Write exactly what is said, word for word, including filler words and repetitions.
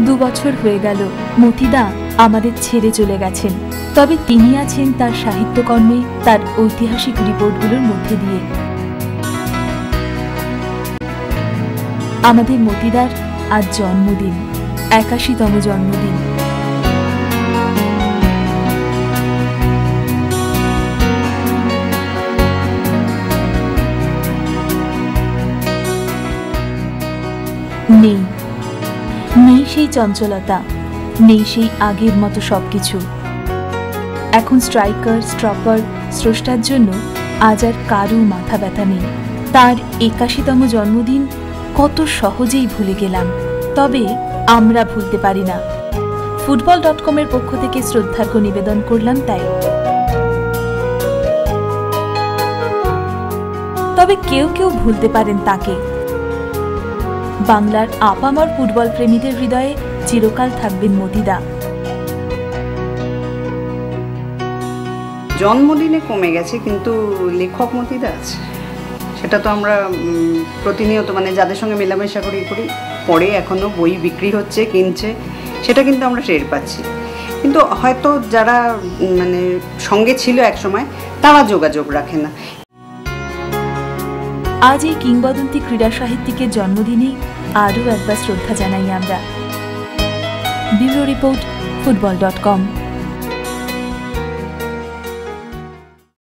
দু বছর হয়ে গেল মতিদা আমাদের ছেড়ে চলে গেছেন, তবে তিনি আছেন তার সাহিত্যকর্মে, তার ঐতিহাসিক রিপোর্টগুলোর মধ্যে দিয়ে। আমাদের মতিদার আজ জন্মদিন, একাশিতম জন্মদিন। নেই নেই সেই চঞ্চলতা, নেই সেই আগের মতো সবকিছু। এখন স্ট্রাইকার, স্ট্রপার, স্রষ্টার জন্য আজ আর কারও মাথা ব্যথা নেই। তার একাশিতম জন্মদিন কত সহজেই ভুলে গেলাম, তবে আমরা ভুলতে পারি না। ফুটবল ডট কমের পক্ষ থেকে শ্রদ্ধার্ঘ নিবেদন করলাম তাই। তবে কেউ কেউ ভুলতে পারেন তাকে। বাংলার আপামর ফুটবল প্রেমীদের হৃদয়ে চিরকাল থাকবেন মতিদা। জন্মদিনে কমে গেছে, কিন্তু লেখক মতিদা আছে, সেটা তো আমরা প্রতিনিয়ত মানে যাদের সঙ্গে মেলামেশা করি করি পরে এখনও বই বিক্রি হচ্ছে, কিনছে, সেটা কিন্তু আমরা টের পাচ্ছি। কিন্তু হয়তো যারা মানে সঙ্গে ছিল একসময় তারা যোগাযোগ রাখে না। আজ এই কিংবদন্তি ক্রীড়া সাহিত্যিকের জন্মদিনে আরও একবার শ্রদ্ধা জানাই আমরা। ব্যুরো রিপোর্ট, ফুটবল ডট কম।